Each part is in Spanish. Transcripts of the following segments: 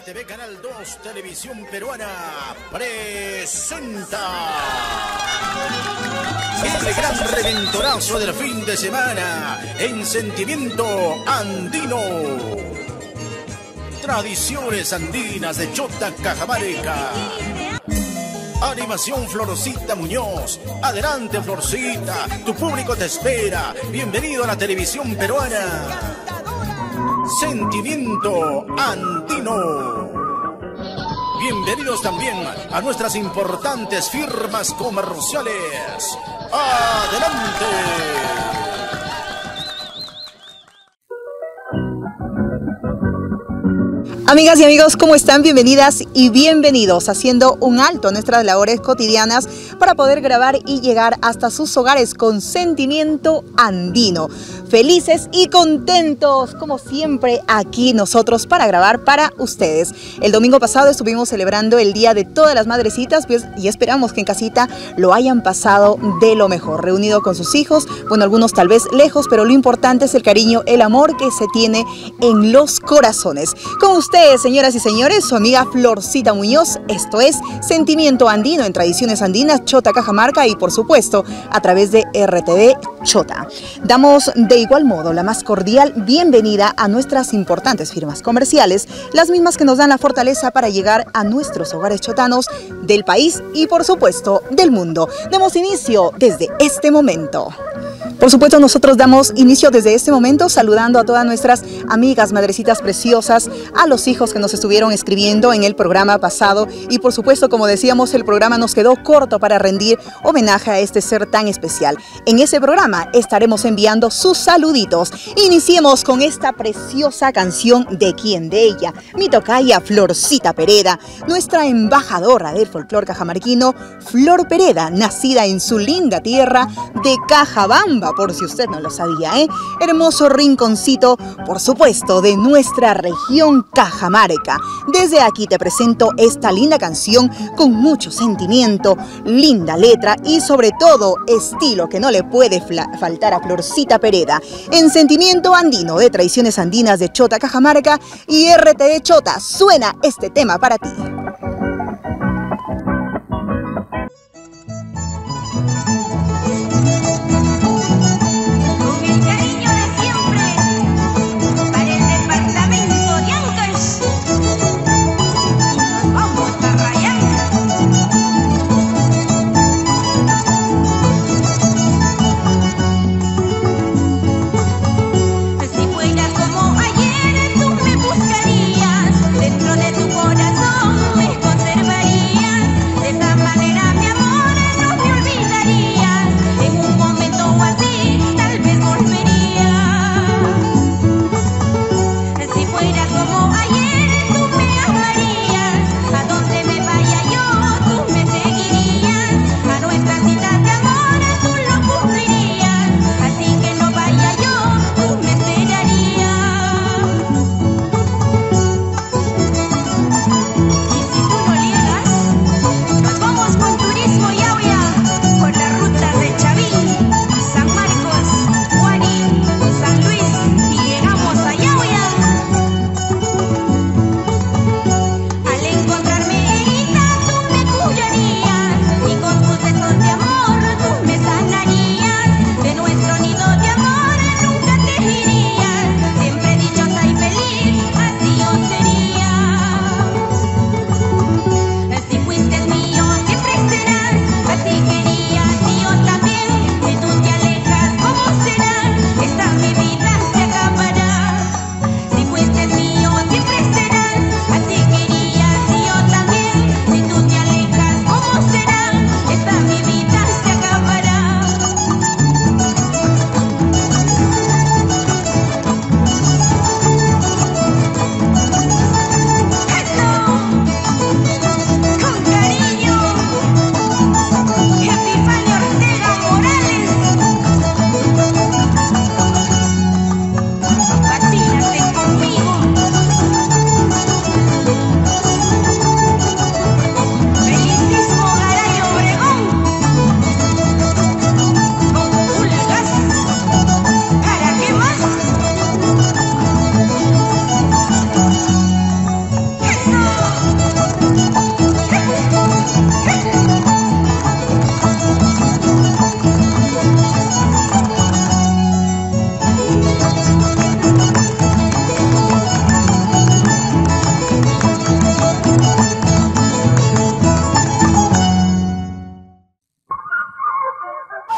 RTV Canal 2 Televisión Peruana presenta el gran reventorazo del fin de semana en Sentimiento Andino. Tradiciones andinas de Chota, Cajamarca. Animación Florcita Muñoz. Adelante, Florcita, tu público te espera. Bienvenido a la televisión peruana. Sentimiento Andino. Bienvenidos también a nuestras importantes firmas comerciales. ¡Adelante! Amigas y amigos, ¿cómo están? Bienvenidas y bienvenidos, haciendo un alto a nuestras labores cotidianas para poder grabar y llegar hasta sus hogares con Sentimiento Andino. Felices y contentos, como siempre, aquí nosotros para grabar para ustedes. El domingo pasado estuvimos celebrando el Día de todas las Madrecitas, pues, y esperamos que en casita lo hayan pasado de lo mejor, reunido con sus hijos, bueno, algunos tal vez lejos, pero lo importante es el cariño, el amor que se tiene en los corazones. Con ustedes, señoras y señores, su amiga Florcita Muñoz. Esto es Sentimiento Andino en Tradiciones Andinas, Chota, Cajamarca, y por supuesto a través de RTV Chota. Damos de igual modo la más cordial bienvenida a nuestras importantes firmas comerciales, las mismas que nos dan la fortaleza para llegar a nuestros hogares chotanos del país y por supuesto del mundo. Demos inicio desde este momento. Por supuesto, nosotros damos inicio desde este momento saludando a todas nuestras amigas, madrecitas preciosas, a los hijos que nos estuvieron escribiendo en el programa pasado y por supuesto, como decíamos, el programa nos quedó corto para rendir homenaje a este ser tan especial. En ese programa estaremos enviando sus saluditos. Iniciemos con esta preciosa canción de quién de ella, mi tocaya Florcita Pereda, nuestra embajadora del folclor cajamarquino, Flor Pereda, nacida en su linda tierra de Cajabamba, por si usted no lo sabía, ¿eh? Hermoso rinconcito, por supuesto, de nuestra región Cajamarca. Desde aquí te presento esta linda canción con mucho sentimiento, linda letra y sobre todo estilo que no le puede faltar a Florcita Pereda. En Sentimiento Andino de Tradiciones Andinas de Chota, Cajamarca y RTV Chota, suena este tema para ti. Dentro de tu corazón me esconderías.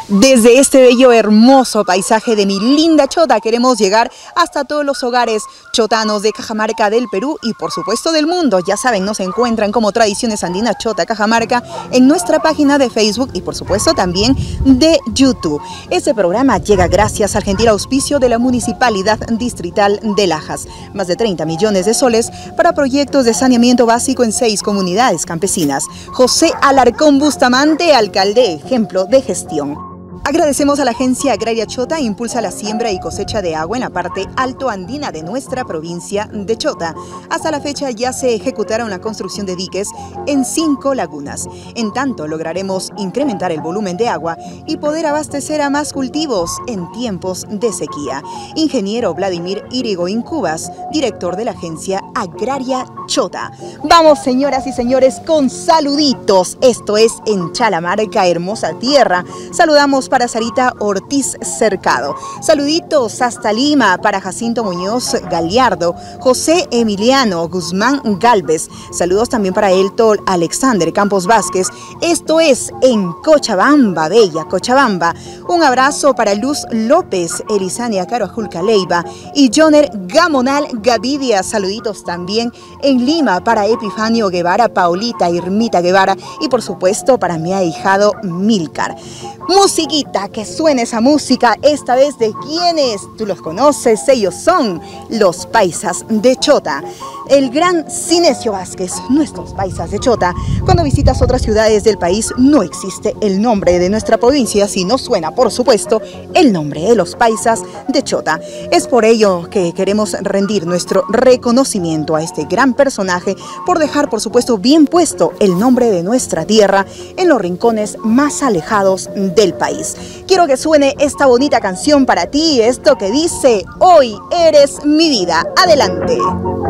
Desde este bello, hermoso paisaje de mi linda Chota queremos llegar hasta todos los hogares chotanos de Cajamarca, del Perú y por supuesto del mundo. Ya saben, nos encuentran como Tradiciones Andinas Chota Cajamarca en nuestra página de Facebook y por supuesto también de YouTube. Este programa llega gracias al gentil auspicio de la Municipalidad Distrital de Lajas. Más de 30 millones de soles para proyectos de saneamiento básico en 6 comunidades campesinas. José Alarcón Bustamante, alcalde, ejemplo de gestión. Agradecemos a la Agencia Agraria Chota, impulsa la siembra y cosecha de agua en la parte alto andina de nuestra provincia de Chota. Hasta la fecha ya se ejecutaron la construcción de diques en 5 lagunas. En tanto, lograremos incrementar el volumen de agua y poder abastecer a más cultivos en tiempos de sequía. Ingeniero Vladimir Irigoyen Cubas, director de la Agencia Agraria Chota. Vamos, señoras y señores, con saluditos. Esto es en Chalamarca, hermosa tierra. Saludamos para Sarita Ortiz Cercado. Saluditos hasta Lima para Jacinto Muñoz Galiardo, José Emiliano Guzmán Galvez. Saludos también para Elton Alexander Campos Vázquez. Esto es en Cochabamba, bella Cochabamba. Un abrazo para Luz López, Elisania Caro Ajulca Leiva y Joner Gamonal Gavidia. Saluditos también en Lima para Epifanio Guevara, Paulita Irmita Guevara y por supuesto para mi ahijado Milcar. Musiquita, que suene esa música, esta vez de quienes tú los conoces, ellos son los Paisas de Chota. El gran Cinesio Vázquez, nuestros Paisas de Chota. Cuando visitas otras ciudades del país no existe el nombre de nuestra provincia, si no suena, por supuesto, el nombre de los Paisas de Chota. Es por ello que queremos rendir nuestro reconocimiento a este gran personaje por dejar, por supuesto, bien puesto el nombre de nuestra tierra en los rincones más alejados del país. Quiero que suene esta bonita canción para ti, esto que dice: hoy eres mi vida. Adelante.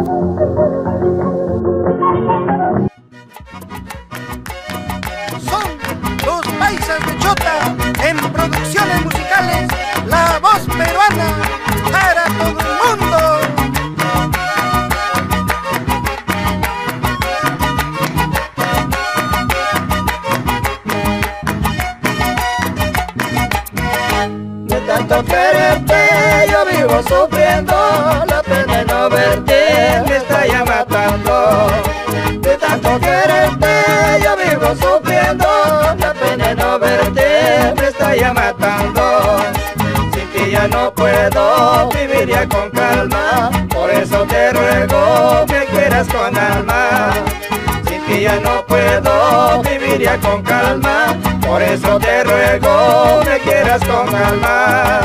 Son los Paisas de Chota en producciones musicales, la voz peruana para todo el mundo. Tanto quererte, yo vivo sufriendo, la pena de no verte me está ya matando. De tanto quererte, yo vivo sufriendo, la pena de no verte me está ya matando. Sin ti ya no puedo vivir ya con calma, por eso te ruego me quieras con alma. Sin ti ya no puedo vivir ya con calma, por eso te ruego me quieras con alma.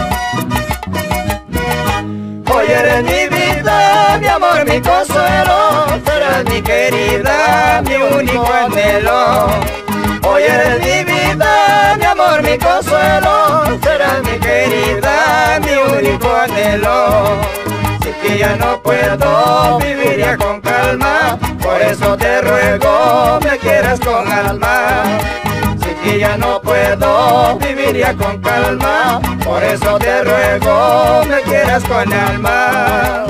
Hoy eres mi vida, mi amor, mi consuelo, serás mi querida, mi único anhelo. Hoy eres mi vida, mi amor, mi consuelo, serás mi querida, mi único anhelo. Sin ti ya no puedo vivir ya con calma, por eso te ruego me quieras con alma. Y ya no puedo vivir ya con calma, por eso te ruego me quieras con alma.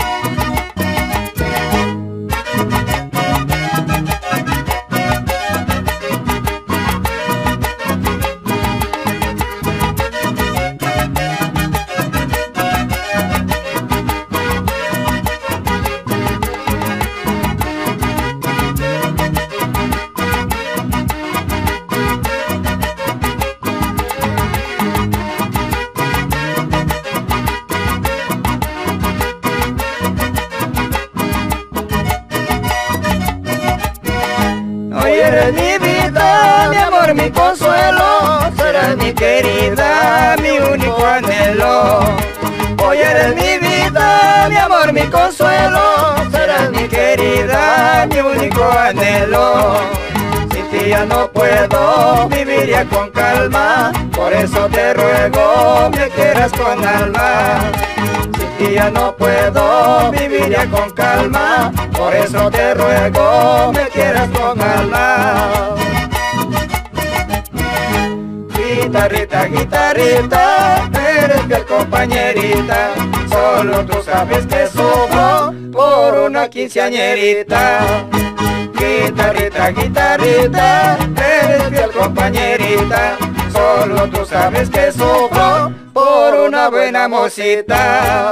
Mi consuelo, serás mi querida, mi único anhelo. Hoy eres mi vida, mi amor, mi consuelo, serás mi querida, mi único anhelo. Sin ti ya no puedo vivir ya con calma, por eso te ruego me quieras con alma. Sin ti ya no puedo vivir ya con calma, por eso te ruego me quieras con alma. Guitarrita, guitarrita, eres fiel compañerita, solo tú sabes que sufro por una quinceañerita. Guitarrita, guitarrita, eres fiel compañerita, solo tú sabes que sufro por una buena mocita.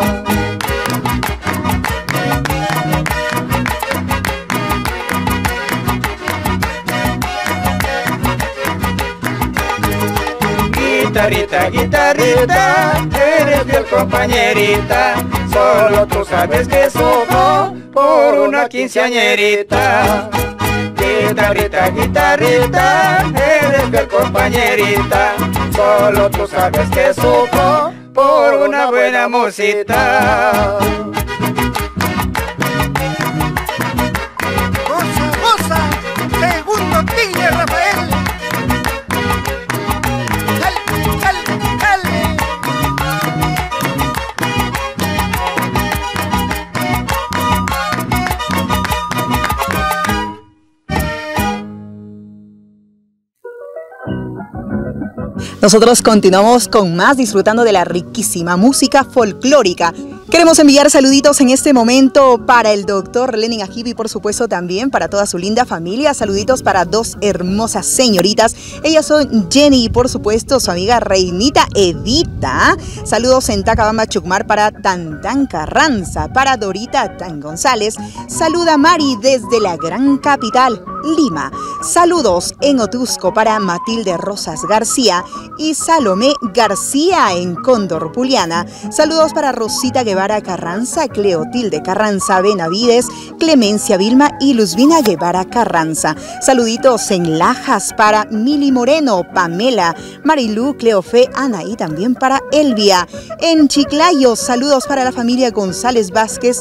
Guitarrita, guitarrita, eres fiel compañerita, solo tú sabes que sufro por una quinceañerita. Guitarrita, guitarrita, eres fiel compañerita, solo tú sabes que sufro por una buena mocita. Goza, goza, segundo Tigre Rafael. Nosotros continuamos con más, disfrutando de la riquísima música folclórica. Queremos enviar saluditos en este momento para el doctor Lenin Ajibi y por supuesto también para toda su linda familia. Saluditos para dos hermosas señoritas. Ellas son Jenny y por supuesto su amiga Reinita Edita. Saludos en Tacabamba, Chucmar para Tantán Carranza, para Dorita Tan González. Saluda Mari desde la gran capital, Lima. Saludos en Otusco para Matilde Rosas García y Salomé García en Cóndor, Puliana. Saludos para Rosita Guevara Carranza, Cleotilde Carranza Benavides, Clemencia Vilma y Luzvina Guevara Carranza. Saluditos en Lajas para Mili Moreno, Pamela, Marilú, Cleofe, Ana y también para Elvia. En Chiclayo, saludos para la familia González Vázquez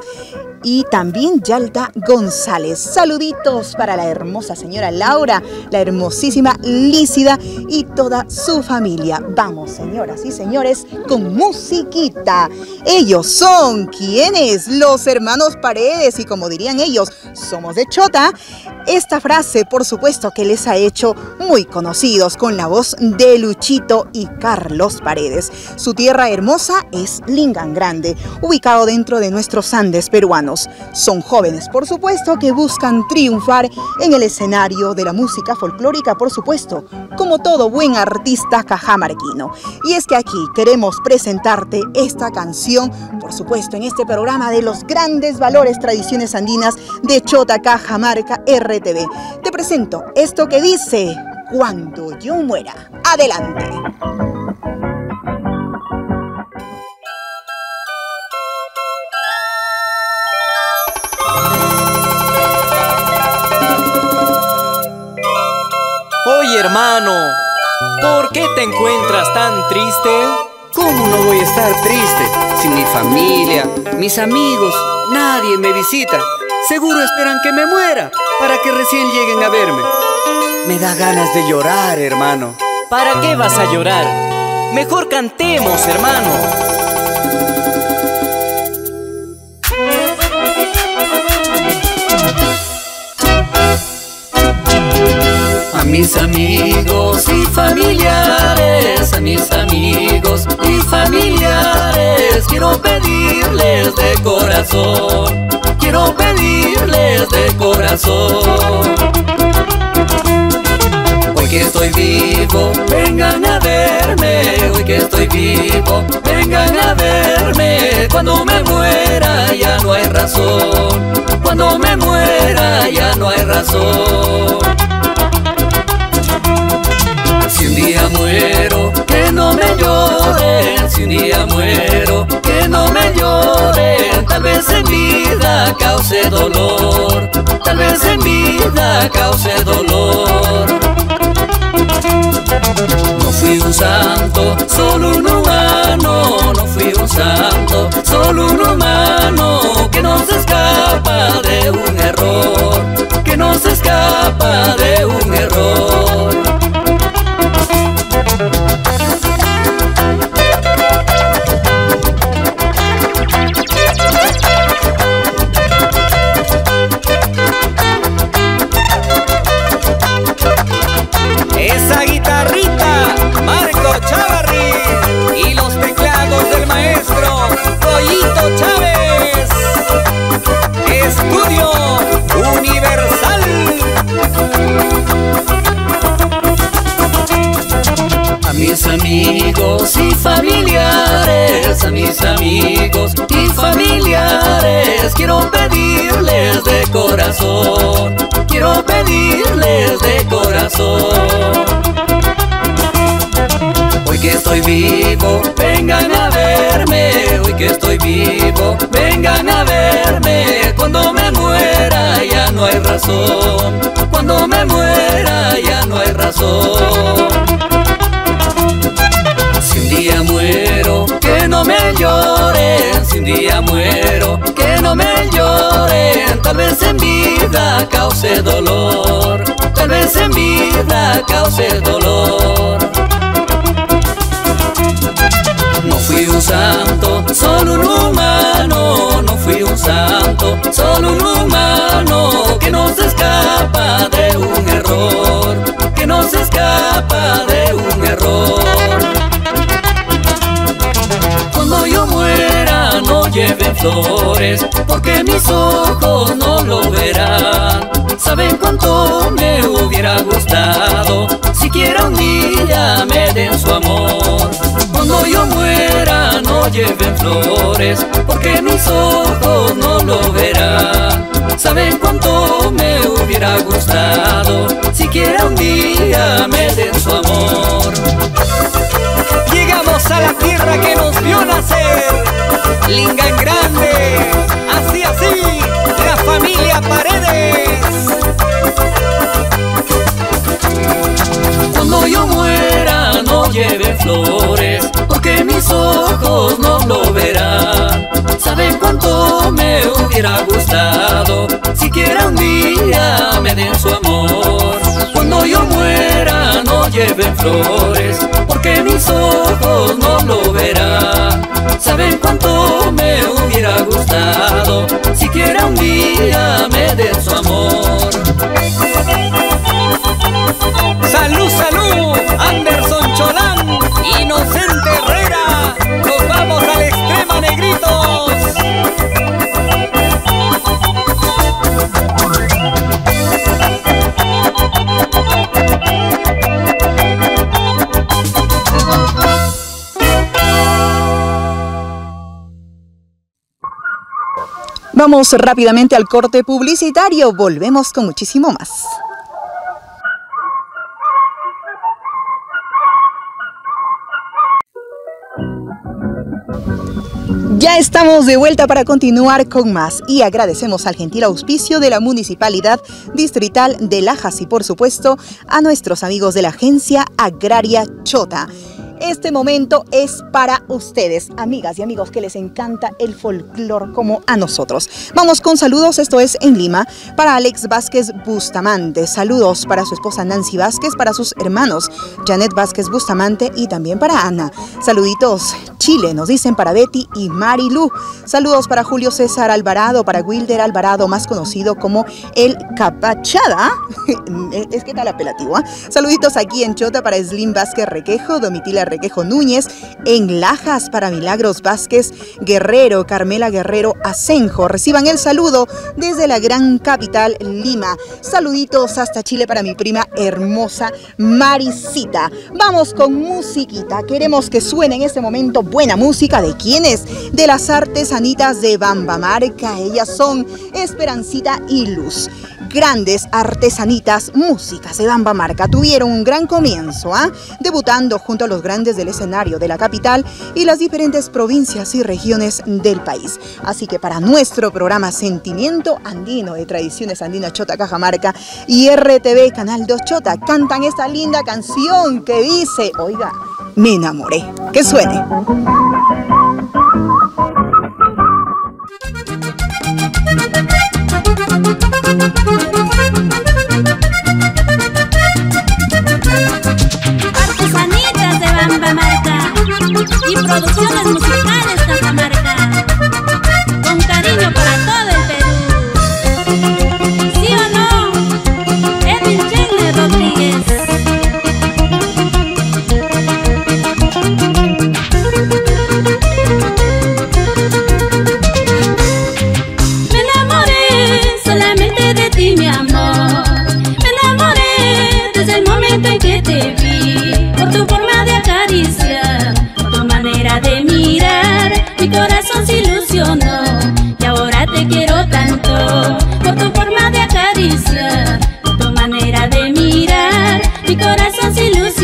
y también Yalda González. Saluditos para la hermosa señora Laura, la hermosísima Lícida y toda su familia. Vamos, señoras y señores, con musiquita. Ellos son, ¿quiénes? Los hermanos Paredes, y como dirían ellos, somos de Chota. Esta frase, por supuesto, que les ha hecho muy conocidos con la voz de Luchito y Carlos Paredes. Su tierra hermosa es Lingan Grande, ubicado dentro de nuestros Andes peruanos. Son jóvenes, por supuesto, que buscan triunfar en el escenario de la música folclórica, por supuesto, como todo buen artista cajamarquino. Y es que aquí queremos presentarte esta canción, por supuesto, en este programa de los grandes valores, tradiciones andinas de Chota, Cajamarca, RTV. Te presento esto que dice: Cuando yo muera. Adelante. Oye, hermano, ¿por qué te encuentras tan triste? ¿Cómo no voy a estar triste? Si mi familia, mis amigos, nadie me visita. Seguro esperan que me muera para que recién lleguen a verme. Me da ganas de llorar, hermano. ¿Para qué vas a llorar? Mejor cantemos, hermano. A mis amigos y familiares, a mis amigos y familiares, quiero pedirles de corazón, quiero pedirles de corazón. Hoy que estoy vivo, vengan a verme, hoy que estoy vivo, vengan a verme. Cuando me muera ya no hay razón, cuando me muera ya no hay razón. Si un día muero, que no me lloren. Si un día muero, que no me lloren. Tal vez en vida cause dolor, tal vez en vida cause dolor. No fui un santo, solo un humano. No fui un santo, solo un humano que no se escapa de un error, que no se escapa de un error. amigos y familiares, a mis amigos y familiares, quiero pedirles de corazón, quiero pedirles de corazón. Hoy que estoy vivo, vengan a verme, hoy que estoy vivo, vengan a verme. Cuando me muera ya no hay razón, cuando me muera ya no hay razón. Si un día muero, que no me lloren, si un día muero, que no me lloren. Tal vez en vida cause dolor, tal vez en vida cause dolor. No fui un santo, solo un humano, no fui un santo, solo un humano que no se escapa de un error, que no se escapa de un error. Cuando yo muera no lleven flores, porque mis ojos no lo verán. ¿Saben cuánto me hubiera gustado? Siquiera un día me den su amor. Cuando yo muera no lleven flores, porque mis ojos no lo verán. ¿Saben cuánto me hubiera gustado? Siquiera un día me den su amor. Llegamos a la tierra que nos vio nacer, Linga en grande, así, la familia Paredes. Cuando yo muera no lleven flores, porque mis ojos no lo verán. ¿Saben cuánto me hubiera gustado? Siquiera un día me den su amor. Cuando yo muera no lleven flores, porque mis ojos no lo verán. ¿Saben cuánto me hubiera gustado? Siquiera un día me den su amor. Salud, salud, Anderson Cholán, Inocente Herrera, nos vamos a la extrema, negritos. Vamos rápidamente al corte publicitario, volvemos con muchísimo más. Ya estamos de vuelta para continuar con más y agradecemos al gentil auspicio de la Municipalidad Distrital de Lajas y por supuesto a nuestros amigos de la Agencia Agraria Chota. Este momento es para ustedes, amigas y amigos que les encanta el folclor como a nosotros. Vamos con saludos, esto es en Lima, para Alex Vázquez Bustamante. Saludos para su esposa Nancy Vázquez, para sus hermanos Janet Vázquez Bustamante y también para Ana. Saluditos Chile, nos dicen para Betty y Marilu. Saludos para Julio César Alvarado, para Wilder Alvarado, más conocido como el Capachada. Es que tal apelativo, ¿eh? Saluditos aquí en Chota para Slim Vázquez Requejo, Domitila Requejo Núñez, en Lajas para Milagros Vázquez Guerrero, Carmela Guerrero Asenjo. Reciban el saludo desde la gran capital Lima. Saluditos hasta Chile para mi prima hermosa Marisita. Vamos con musiquita. Queremos que suene en este momento buena música. ¿De quiénes? De las artesanitas de Bambamarca. Ellas son Esperancita y Luz. Grandes artesanitas músicas de Bambamarca tuvieron un gran comienzo, debutando junto a los grandes del escenario de la capital y las diferentes provincias y regiones del país. Así que para nuestro programa Sentimiento Andino de Tradiciones Andinas Chota Cajamarca y RTV Canal 2 Chota cantan esta linda canción que dice, oiga, me enamoré. Que suene. Artesanitas de Bambamarca y producciones musicales Cajamarca, con cariño para todo el Perú. ¿Sí o no? Edwin Chenle Rodríguez.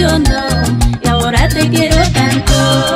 traicionó y ahora te quiero tanto.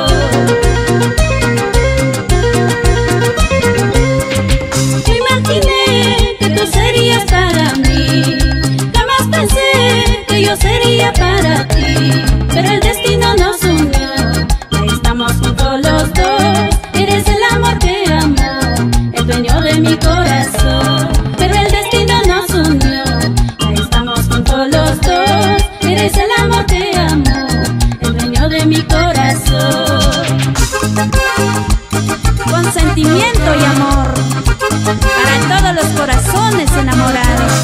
Me imaginé que tú serías para mí, jamás pensé que yo sería para ti, pero el destino nos unió, ahí estamos juntos los dos. Eres el amor que amo, el dueño de mi corazón, pero el destino nos unió, ahí estamos juntos los dos. Eres el amor que amo, el dueño de mi corazón. Con sentimiento y amor para todos los corazones enamorados.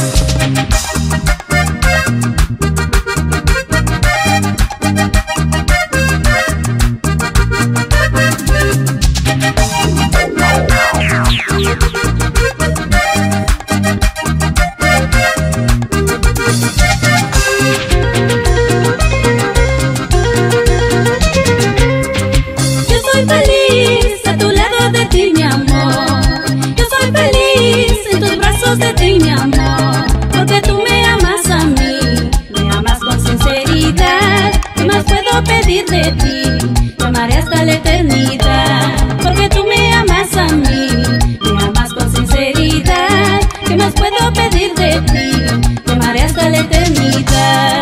De ti, mi amor, porque tú me amas a mí, me amas con sinceridad. ¿Qué más puedo pedir de ti? Te amaré hasta la eternidad, porque tú me amas a mí, me amas con sinceridad. ¿Qué más puedo pedir de ti? Te amaré hasta la eternidad.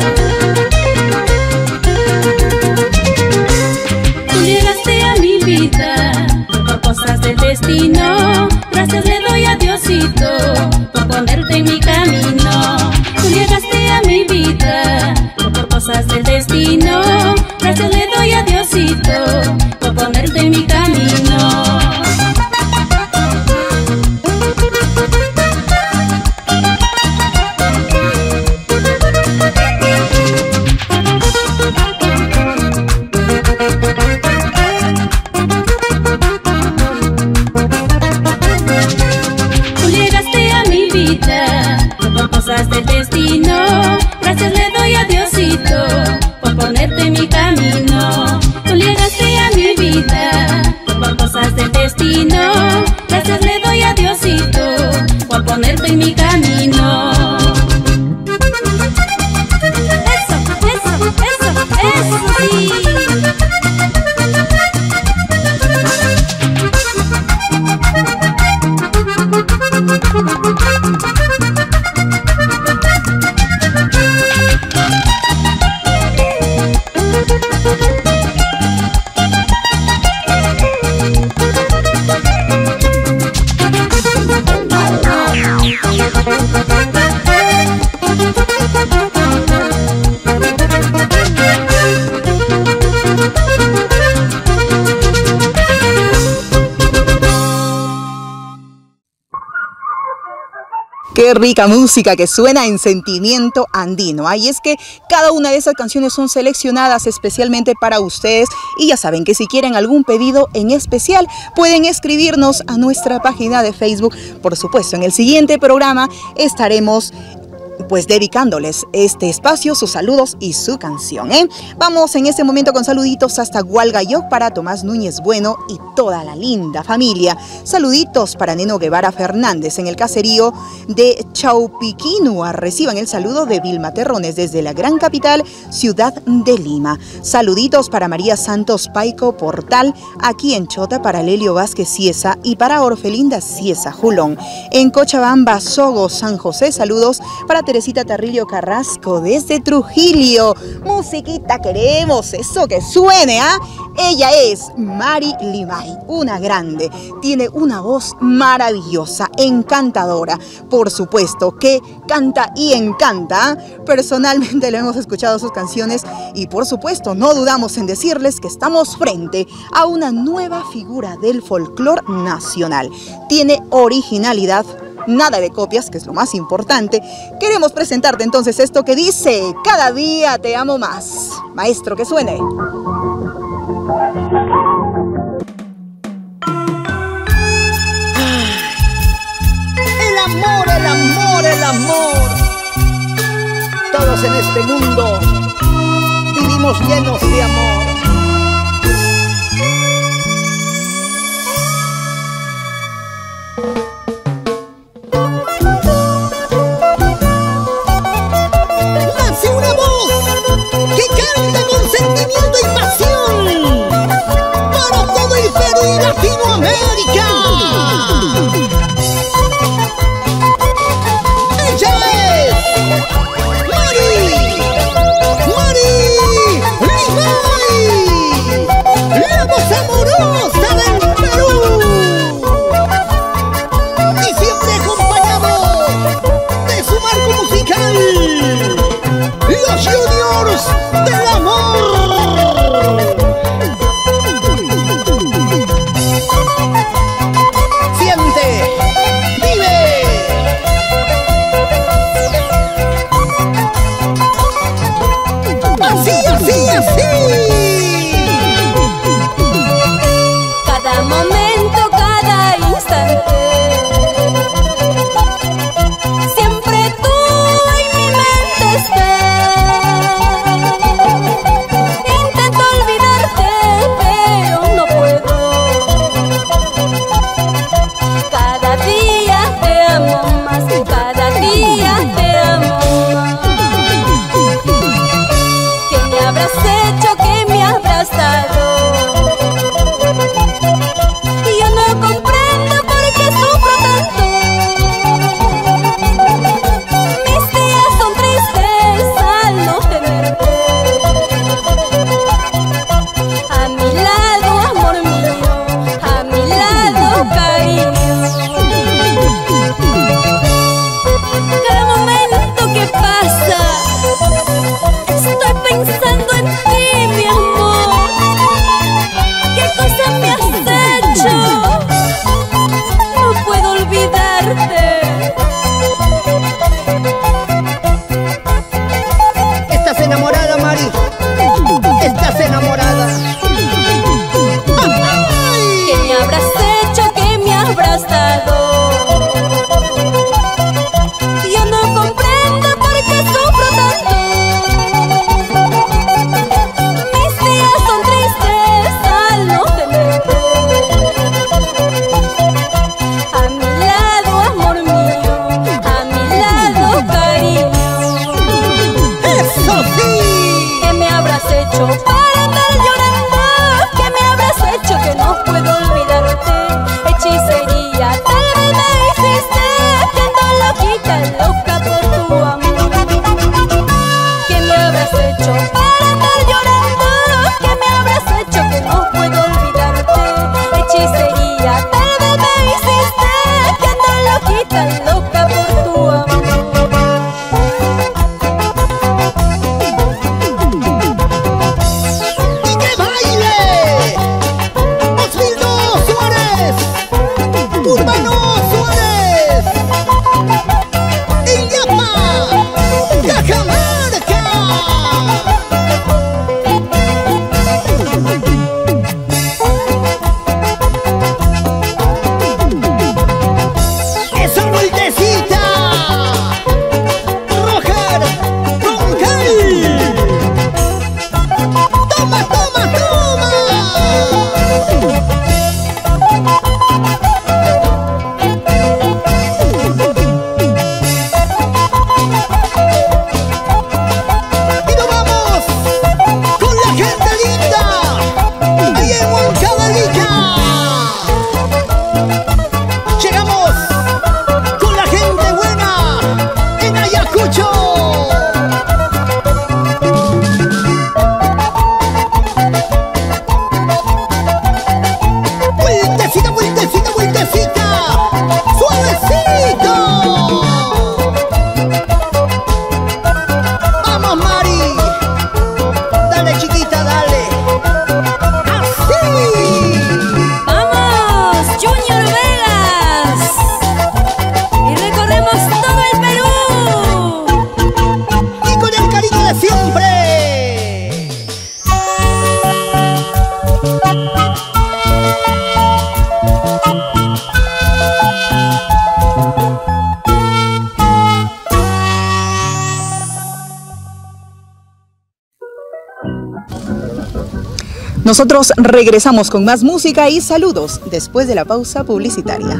Tú llegaste a mi vida por cosas del destino. Gracias le doy a Diosito por ponerte en mi camino. Tú llegaste a mi vida por cosas del destino. Gracias le doy a Diosito por ponerte en mi camino. Por cosas del destino, gracias le doy a Diosito por ponerte en mi camino. Tú llegaste a mi vida por cosas del destino, gracias le doy a Diosito por ponerte en mi camino. Eso, eso, eso, eso sí. Qué rica música que suena en Sentimiento Andino. Y es que cada una de esas canciones son seleccionadas especialmente para ustedes. Y ya saben que si quieren algún pedido en especial, pueden escribirnos a nuestra página de Facebook. Por supuesto, en el siguiente programa estaremos pues dedicándoles este espacio, sus saludos y su canción, Vamos en este momento con saluditos hasta Hualgayoc para Tomás Núñez Bueno y toda la linda familia. Saluditos para Neno Guevara Fernández en el caserío de Chaupiquinua. Reciban el saludo de Vilma Terrones desde la gran capital, ciudad de Lima. Saluditos para María Santos Paico Portal, aquí en Chota, para Lelio Vázquez Ciesa y para Orfelinda Ciesa Julón. En Cochabamba, Sogo, San José, saludos para Teresita Tarrillo Carrasco desde Trujillo. Musiquita queremos, eso que suene, Ella es Mari Limay, una grande, tiene una voz maravillosa, encantadora, por supuesto que canta y encanta. Personalmente le hemos escuchado sus canciones y por supuesto no dudamos en decirles que estamos frente a una nueva figura del folclore nacional. Tiene originalidad, nada de copias, que es lo más importante. Queremos presentarte entonces esto que dice: cada día te amo más. Maestro, que suene. El amor, el amor, el amor. Todos en este mundo vivimos llenos de amor. ¡Lance una voz que Mónica. Ella es Mari Limay, la voz amorosa del Perú. Y siempre acompañado de su marco musical, los Juniors del Amor. Siente, vive. Así, así, así. Cada momento, cada instante, siempre tú en mi mente estás. Intento olvidarte, pero no puedo. Cada día te amo más, cada día te amo más. ¿Qué me habrás hecho? ¿Qué me habrás dado? Y yo no comprendo por qué sufro tanto. Mis días son tristes al no tenerte. A mi lado, amor mío, a mi lado, cariño. Cada momento que pasa, estoy pensando en ti, mi amor. ¿Qué cosa me has hecho? No puedo olvidarte. Estás enamorada, Mari. Estás enamorada. ¿Qué me habrás hecho? ¿Qué me habrás dado? Yo no comprendo por qué sufro tanto. Mis días son tristes al no tenerte. A mi lado, amor mío, a mi lado, cariño. ¡Eso sí! ¿Qué me habrás hecho para andar llorando? ¿Qué me habrás hecho que no puedo olvidarte? Hechicería, tal vez me hiciste, que ando loquita, loca por tu amor. ¿Qué me habrás hecho para andar llorando? ¿Qué me habrás hecho que no puedo olvidarte? Hechicería, tal vez me hiciste, que ando loquita, loca por tu amor. ¡Y que baile! Osvaldo Suárez, Urbano Suárez, Illapa, Cajamarca. ¡Esa vueltecita! Roger Roncal. ¡Toma, toma, toma! Y nos vamos con la gente linda ahí en Huancavelica. Llegamos con la gente buena en Ayacucho. Vueltecita, vueltecita, vueltecita. Suavecito. Vamos, Mari. Dale, chiquita, dale. Así. ¡Vamos, Junior Vegas! Y recorremos todo el Perú. Y con el cariño de siempre. Nosotros regresamos con más música y saludos después de la pausa publicitaria.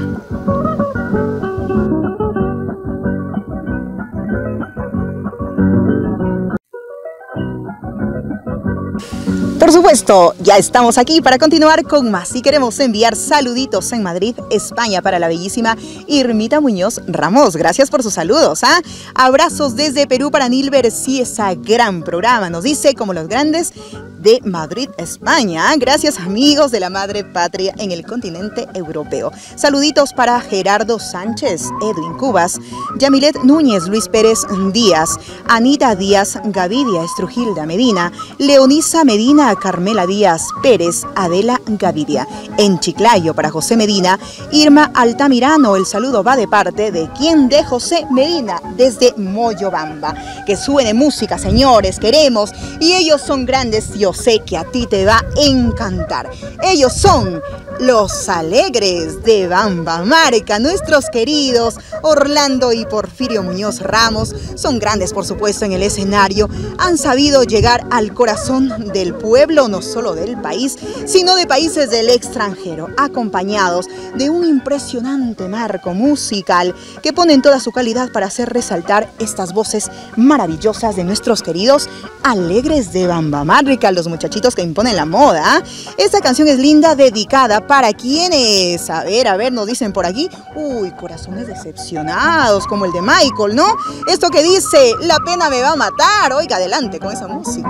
Por supuesto, ya estamos aquí para continuar con más y queremos enviar saluditos en Madrid, España para la bellísima Irmita Muñoz Ramos. Gracias por sus saludos. Abrazos desde Perú para Nilber Ciesa, gran programa, nos dice, como los grandes de Madrid, España. Gracias, amigos de la madre patria en el continente europeo. Saluditos para Gerardo Sánchez, Edwin Cubas, Yamilet Núñez, Luis Pérez Díaz, Anita Díaz Gavidia, Estrujilda Medina, Leonisa Medina, Carmela Díaz Pérez, Adela Gavidia. En Chiclayo para José Medina, Irma Altamirano, el saludo va de parte de quien, de José Medina, desde Moyobamba. Que suene música, señores, queremos, y ellos son grandes, yo sé que a ti te va a encantar. Ellos son Los Alegres de Bamba Marca, nuestros queridos Orlando y Porfirio Muñoz Ramos. Son grandes, por supuesto, en el escenario. Han sabido llegar al corazón del pueblo, no solo del país, sino de países del extranjero, acompañados de un impresionante marco musical que ponen toda su calidad para hacer resaltar estas voces maravillosas de nuestros queridos Alegres de Bamba Marca, los muchachitos que imponen la moda. Esta canción es linda, dedicada para quienes, a ver, nos dicen por aquí, uy, corazones decepcionados, como el de Michael, ¿no? Esto que dice, la pena me va a matar. Oiga, adelante con esa música.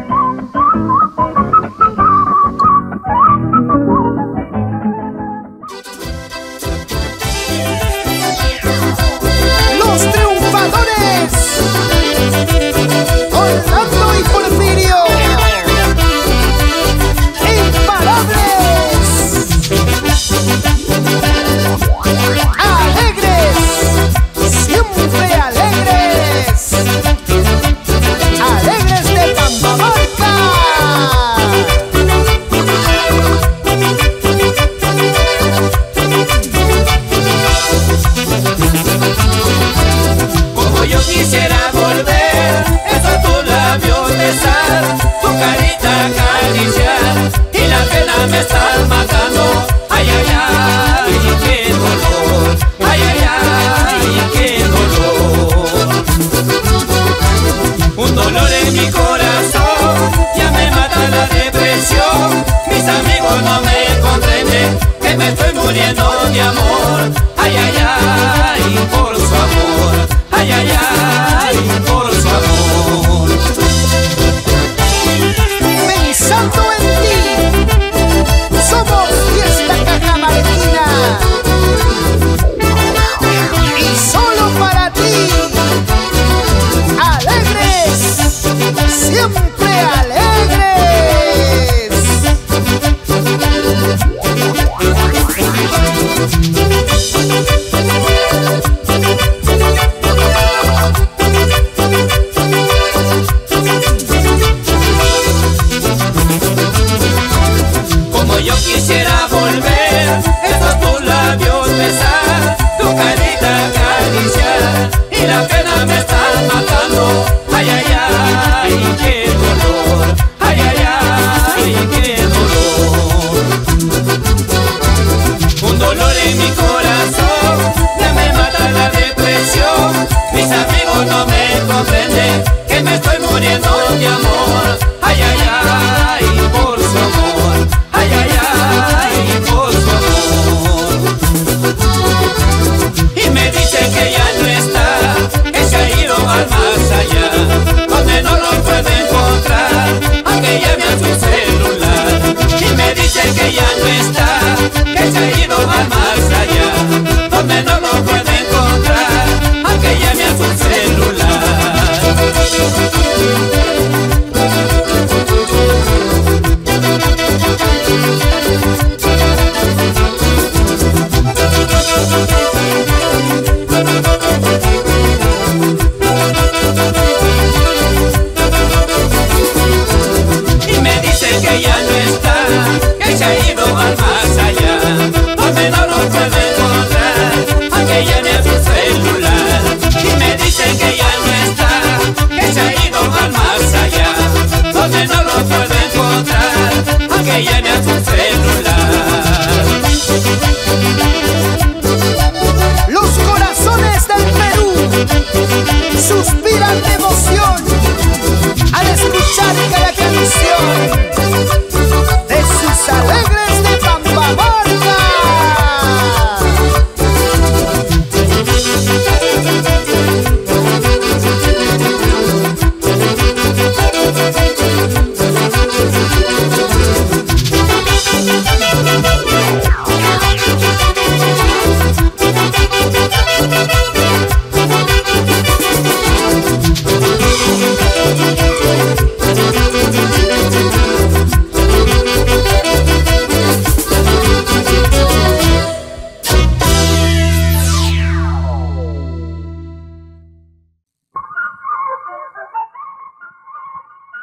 Los triunfadores, Orlando y Porfirio, imparables, alegres, siempre alegres, alegres de Bamba Marca. Como yo quisiera volver, esos tus labios besar, tu carita acariciar, y la pena me está matando. Ay, ay, ay, qué dolor. Ay, ay, ay, qué dolor. Un dolor en mi corazón, ya me mata la depresión. Mis amigos no me comprenden, que me estoy muriendo de amor. Ay, ay, ay, por su amor. Ay, ay, ay, por su amor. Pensando en ti, somos Fiesta Cajamarquina, y solo para ti, alegres, siempre alegres. Como yo quisiera volver, esos tus labios besar, tu carita acariciar, y la pena me está matando. Ay, ay, ay, qué dolor. Ay, ay, ay, qué dolor. Un dolor en mi corazón, ya me mata la depresión. Mis amigos no me comprenden, que me estoy muriendo de amor. Ay, ay, ay, por su amor. Ay, ay, ay, por su amor. Y me dicen que ya no está, que se ha ido al más allá, donde no lo puedo encontrar, aunque llame a su celular. Y me dicen que ya no está, que se ha ido al más allá, donde no lo puedo encontrar, aunque llame a su celular. Y me dicen que ya no está, que se ha ido al más allá, donde no lo puedo encontrar, aunque llame a su celular. Y me dicen que ya no está, que se ha ido al más allá, donde no lo puedo encontrar, aunque llame a su celular. Los corazones del Perú suspiran de emoción al escuchar cada canción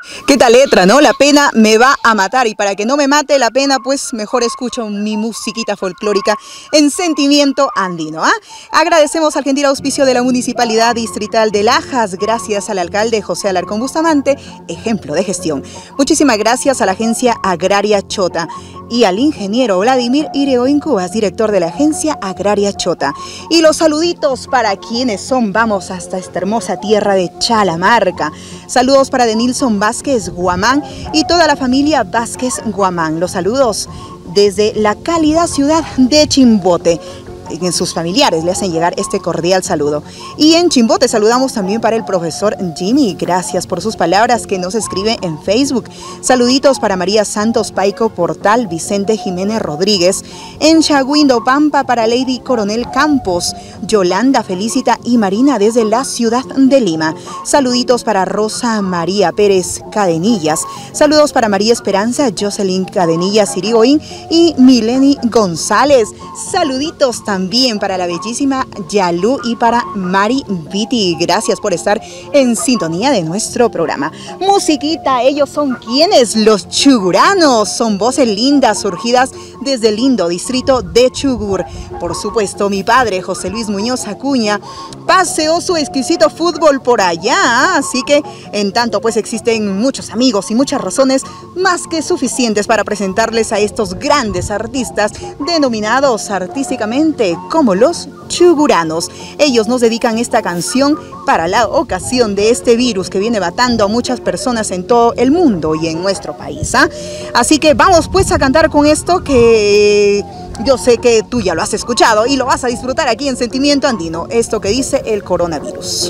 ¿Qué tal letra, no? La pena me va a matar, y para que no me mate la pena, pues mejor escucho mi musiquita folclórica en sentimiento andino. Agradecemos al gentil auspicio de la Municipalidad Distrital de Lajas, gracias al alcalde José Alarcón Bustamante, ejemplo de gestión. Muchísimas gracias a la Agencia Agraria Chota y al ingeniero Vladimir Irigoyen Cubas, director de la Agencia Agraria Chota. Y los saluditos para quienes son, vamos hasta esta hermosa tierra de Chalamarca. Saludos para Denilson Vázquez Guamán y toda la familia Vázquez Guamán. Los saludos desde la cálida ciudad de Chimbote. En sus familiares le hacen llegar este cordial saludo. Y en Chimbote saludamos también para el profesor Jimmy. Gracias por sus palabras que nos escribe en Facebook. Saluditos para María Santos Paico Portal, Vicente Jiménez Rodríguez. En Chaguindo Pampa para Lady Coronel Campos, Yolanda Felicita y Marina desde la ciudad de Lima. Saluditos para Rosa María Pérez Cadenillas. Saludos para María Esperanza, Jocelyn Cadenillas Irigoyen y Mileni González. Saluditos también para la bellísima Yalu y para Mari Viti. Gracias por estar en sintonía de nuestro programa. Musiquita, ellos son quienes, los chuguranos. Son voces lindas surgidas desde el lindo distrito de Chugur. Por supuesto, mi padre, José Luis Muñoz Acuña, paseó su exquisito fútbol por allá. Así que, en tanto, pues existen muchos amigos y muchas razones más que suficientes para presentarles a estos grandes artistas denominados artísticamente como los chuguranos. Ellos nos dedican esta canción para la ocasión de este virus que viene matando a muchas personas en todo el mundo y en nuestro país. Así que vamos pues a cantar con esto que yo sé que tú ya lo has escuchado y lo vas a disfrutar aquí en Sentimiento Andino. Esto que dice el coronavirus.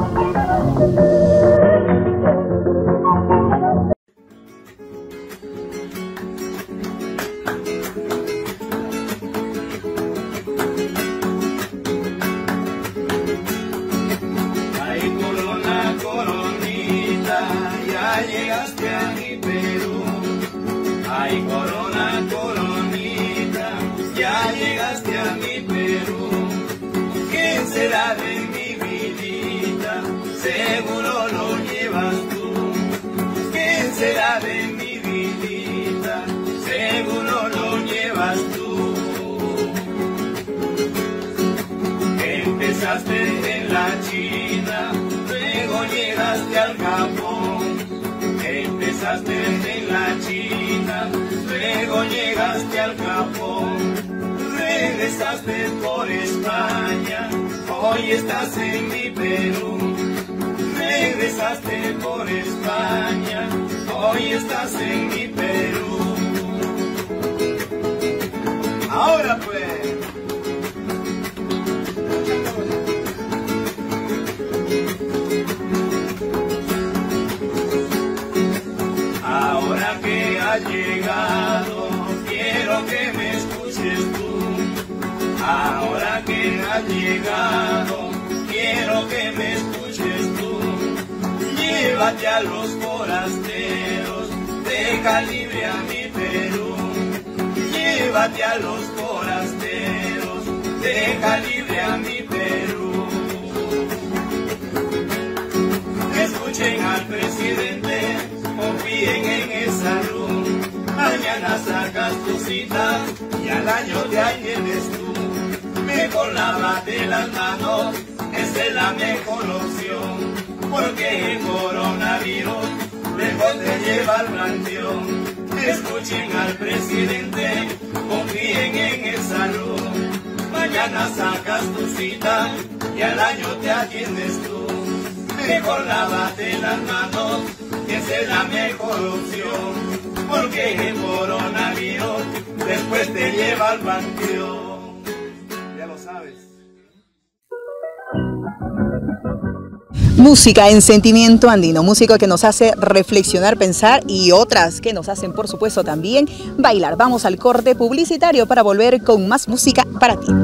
Llegaste a mi Perú, ay corona, coronita, ya llegaste a mi Perú. ¿Quién será de mi vidita? Seguro lo llevas tú. ¿Quién será de mi vidita? Seguro lo llevas tú. Empezaste en la China, luego llegaste al Japón. Empezaste en la China, luego llegaste al Japón, regresaste por España, hoy estás en mi Perú. Regresaste por España, hoy estás en mi Perú. Ahora pues. Ahora que has llegado, quiero que me escuches tú. Ahora que has llegado, quiero que me escuches tú. Llévate a los forasteros, deja libre a mi Perú. Llévate a los forasteros, deja libre a mi Perú. Escuchen al presidente, confíen en esa luz. Mañana sacas tu cita y al año te tienes tú. Mejor lávate las manos, esa es la mejor opción. Porque el coronavirus lejos te lleva al panteón. Escuchen al presidente, confíen en esa luz. Mañana sacas tu cita y al año te atiendes tú. Mejor lávate las manos, esa es la mejor opción, porque el coronavirus después te lleva al panteón. Ya lo sabes. Música en Sentimiento Andino, música que nos hace reflexionar, pensar y otras que nos hacen, por supuesto, también bailar. Vamos al corte publicitario para volver con más música para ti.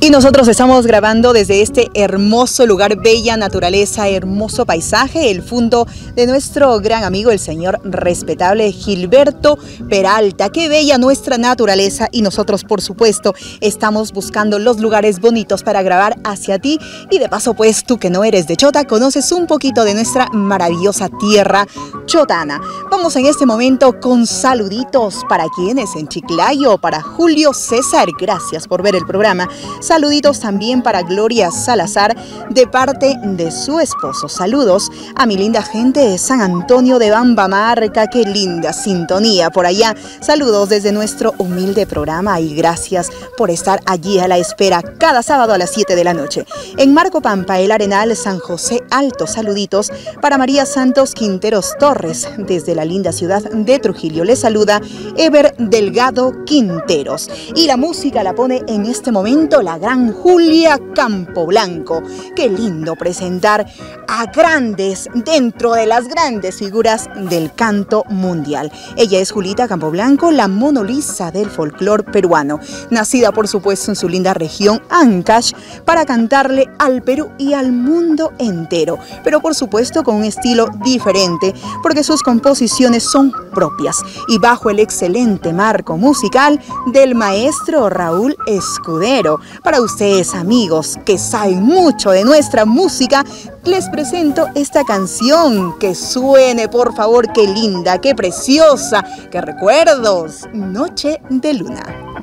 Aquí nosotros estamos grabando desde este hermoso lugar, bella naturaleza, hermoso paisaje, el fondo de nuestro gran amigo, el señor respetable Gilberto Peralta. Qué bella nuestra naturaleza y nosotros, por supuesto, estamos buscando los lugares bonitos para grabar hacia ti. Y de paso, pues tú que no eres de Chota, conoces un poquito de nuestra maravillosa tierra chotana. Vamos en este momento con saluditos para quienes en Chiclayo, para Julio César, gracias por ver el programa. Saluditos también para Gloria Salazar de parte de su esposo. Saludos a mi linda gente de San Antonio de Bambamarca, qué linda sintonía por allá. Saludos desde nuestro humilde programa y gracias por estar allí a la espera cada sábado a las 7 de la noche. En Marco Pampa, El Arenal, San José Alto, saluditos para María Santos Quinteros Torres desde la linda ciudad de Trujillo. Les saluda Ever Delgado Quinteros. Y la música la pone en este momento la gran Julia Campoblanco. Qué lindo presentar a grandes dentro de las grandes figuras del canto mundial. Ella es Julita Campoblanco, la Mona Lisa del folclore peruano, nacida por supuesto en su linda región Ancash para cantarle al Perú y al mundo entero, pero por supuesto con un estilo diferente porque sus composiciones son propias y bajo el excelente marco musical del maestro Raúl Escudero. Para ustedes, amigos que saben mucho de nuestra música, les presento esta canción. Que suene, por favor. Qué linda, qué preciosa, qué recuerdos. Noche de Luna.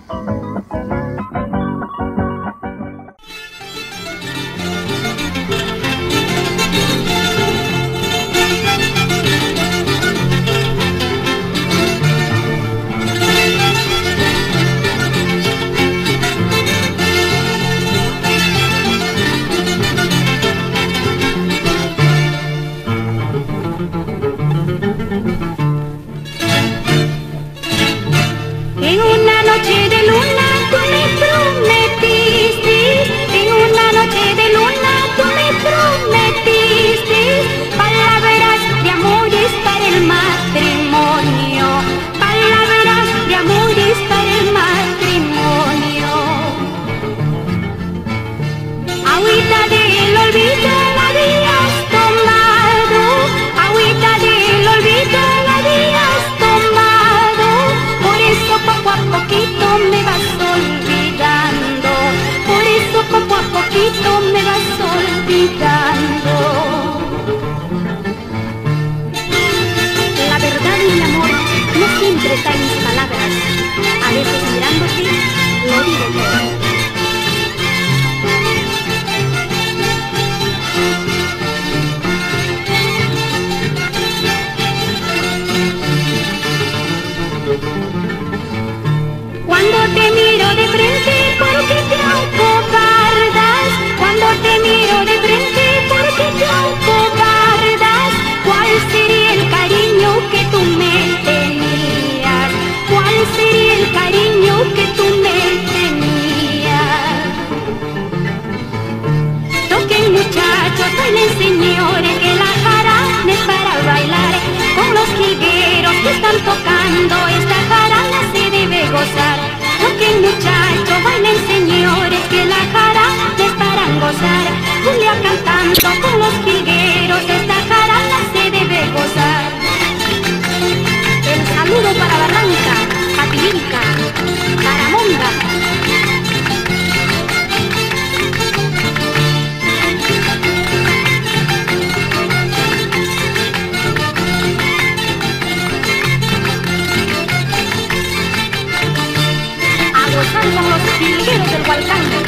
Está en mis palabras, a veces mirándote, lo digo todo. Cuando te miro de frente, ¿por qué te acobardas? Cuando te miro de frente, ¿por qué te acobardas? ¿Cuál sería el cariño que tú me tenías? ¿Cuál sería el cariño que tú me tenías? Toquen muchachos, bailen señores, que la jarana es para bailar. Con los jilgueros que están tocando, esta jarana se debe gozar. Toquen muchachos, bailen señores, que la jarana es para gozar. Julia cantando con los jilgueros, esta jarana se debe gozar. El saludo para Barranca, Patilinca, para Monga. A gozar con los jilgueros del Hualcán.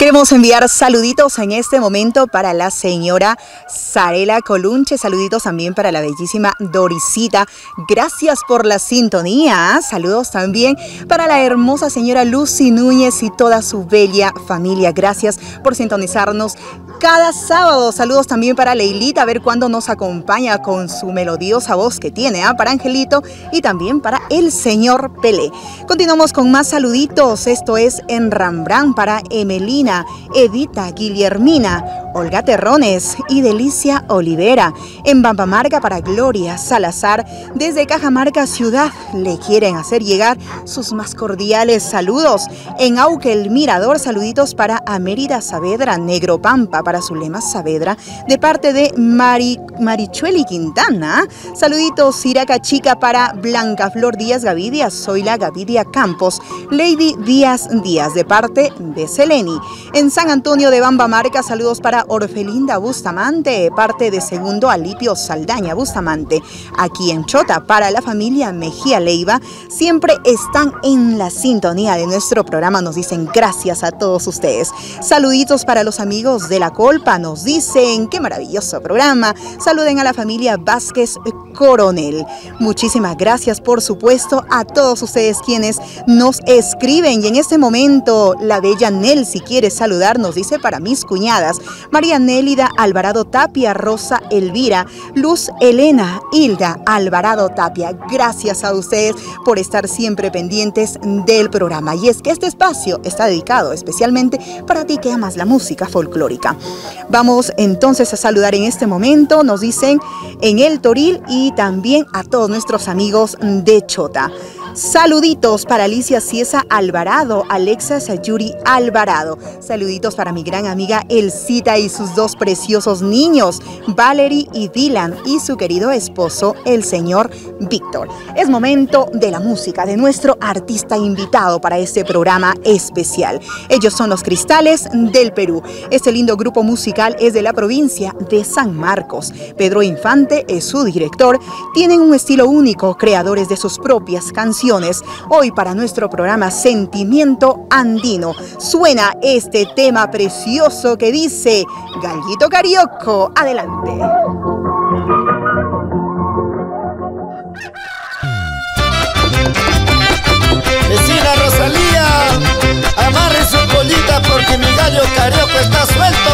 Queremos enviar saluditos en este momento para la señora Sarela Colunche, saluditos también para la bellísima Dorisita, gracias por la sintonía, saludos también para la hermosa señora Lucy Núñez y toda su bella familia, gracias por sintonizarnos cada sábado, saludos también para Leilita, a ver cuándo nos acompaña con su melodiosa voz que tiene, para Angelito y también para el señor Pelé. Continuamos con más saluditos, esto es en Rembrandt para Emelina, Edita, Guillermina, Olga Terrones y Delicia Olivera. En Bambamarca para Gloria Salazar, desde Cajamarca Ciudad le quieren hacer llegar sus más cordiales saludos. En Auque el Mirador, saluditos para Amérida Saavedra, Negro Pampa para Zulema Saavedra, de parte de Marichueli Quintana. Saluditos Siraca Chica para Blanca Flor Díaz Gavidia, Zoila Gavidia Campos, Lady Díaz Díaz, de parte de Seleni. En San Antonio de Bambamarca, saludos para Orfelinda Bustamante, parte de Segundo Alipio Saldaña Bustamante. Aquí en Chota, para la familia Mejía Leiva, siempre están en la sintonía de nuestro programa, nos dicen gracias a todos ustedes. Saluditos para los amigos de La Colpa, nos dicen qué maravilloso programa. Saluden a la familia Vázquez Coronel. Muchísimas gracias, por supuesto, a todos ustedes quienes nos escriben. Y en este momento, la bella Nel, si quiere saludar, nos dice para mis cuñadas, María Nélida Alvarado Tapia, Rosa Elvira, Luz Elena, Hilda Alvarado Tapia. Gracias a ustedes por estar siempre pendientes del programa. Y es que este espacio está dedicado especialmente para ti que amas la música folclórica. Vamos entonces a saludar en este momento, nos dicen en El Toril y también a todos nuestros amigos de Chota. Saluditos para Alicia Ciesa Alvarado, Alexa Sayuri Alvarado. Saluditos para mi gran amiga Elcita y sus dos preciosos niños, Valerie y Dylan, y su querido esposo, el señor Víctor. Es momento de la música de nuestro artista invitado para este programa especial. Ellos son los Cristales del Perú. Este lindo grupo musical es de la provincia de San Marcos. Pedro Infante es su director. Tienen un estilo único, creadores de sus propias canciones. Hoy para nuestro programa Sentimiento Andino suena este tema precioso que dice Gallito Carioco. Adelante. Vecina Rosalía, amarre su colita porque mi gallo carioco está suelto.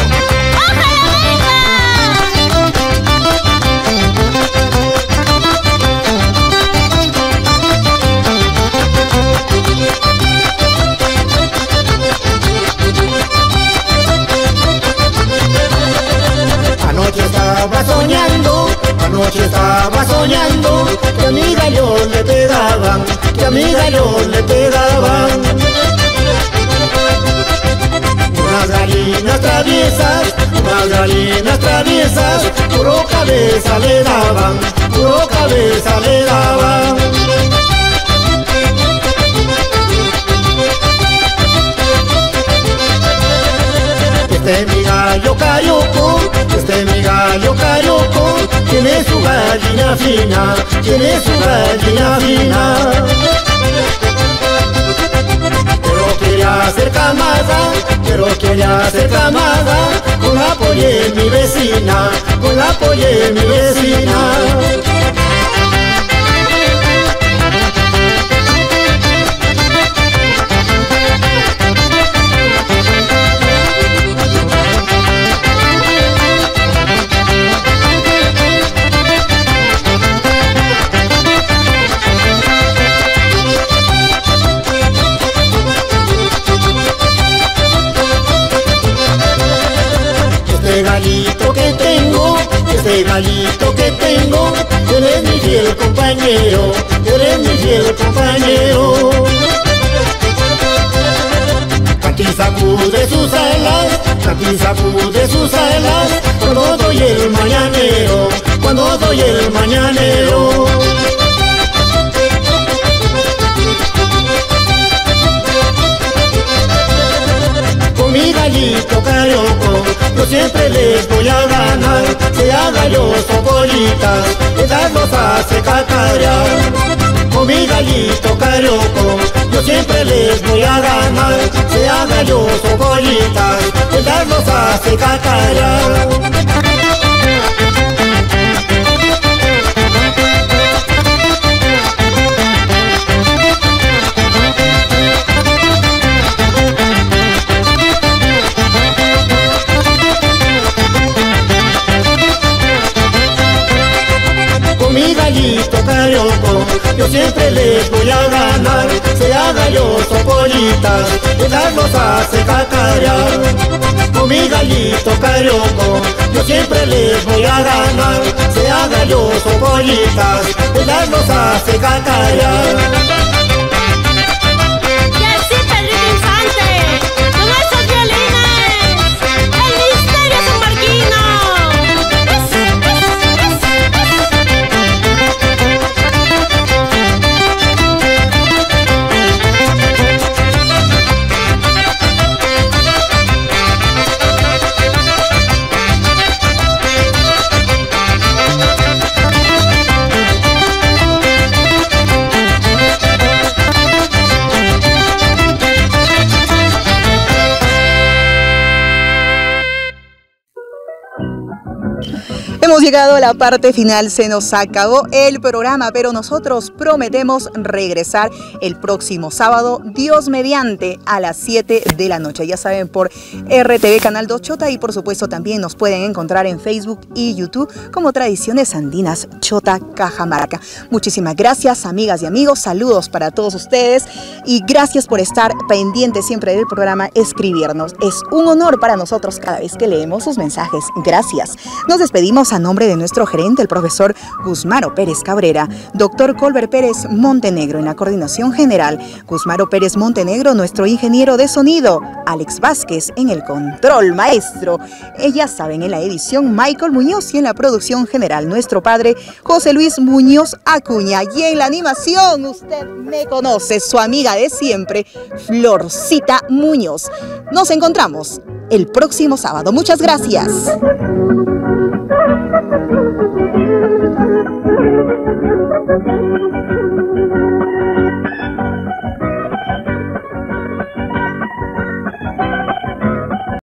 Anoche estaba soñando que a mi gallo le pegaban, que a mi gallo le pegaban. Unas galinas traviesas, puro cabeza le daban, puro cabeza le daban. Mi gallo carioco, mi gallo carioco, tiene su gallina fina, tiene su gallina fina. Pero quería hacer camada, con la polla de mi vecina, con la polla de mi vecina. Este gallito que tengo, eres mi fiel compañero, eres mi fiel compañero. Aquí sacude sus alas, cuando doy el mañanero, cuando doy el mañanero. Con mi gallito carioco, yo siempre les voy a ganar, sea gallos o pollitas, ellas los hace cacarear. Con mi gallito carioco, yo siempre les voy a ganar, sea gallos gallos o pollitas, mientras los hace cacarear. Mi gallito carioco, yo siempre les voy a ganar, sea gallos o pollitas, mientras los hace cacarear. Con mi gallito carioco, yo siempre les voy a ganar, sea gallos o pollitas, mientras los hace cacarear. Hemos llegado a la parte final, se nos acabó el programa, pero nosotros prometemos regresar el próximo sábado, Dios mediante, a las 7 de la noche. Ya saben, por RTV Canal 2 Chota, y por supuesto también nos pueden encontrar en Facebook y YouTube como Tradiciones Andinas Chota Cajamarca. Muchísimas gracias, amigas y amigos, saludos para todos ustedes y gracias por estar pendientes siempre del programa, escribirnos. Es un honor para nosotros cada vez que leemos sus mensajes. Gracias. Nos despedimos a nombre de nuestro gerente, el profesor Gusmaro Pérez Cabrera, doctor Colbert Pérez Montenegro en la coordinación general, Gusmaro Pérez Montenegro, nuestro ingeniero de sonido, Alex Vázquez en el control maestro, ya saben, en la edición Michael Muñoz, y en la producción general nuestro padre José Luis Muñoz Acuña, y en la animación usted me conoce, su amiga de siempre, Florcita Muñoz. Nos encontramos el próximo sábado. Muchas gracias.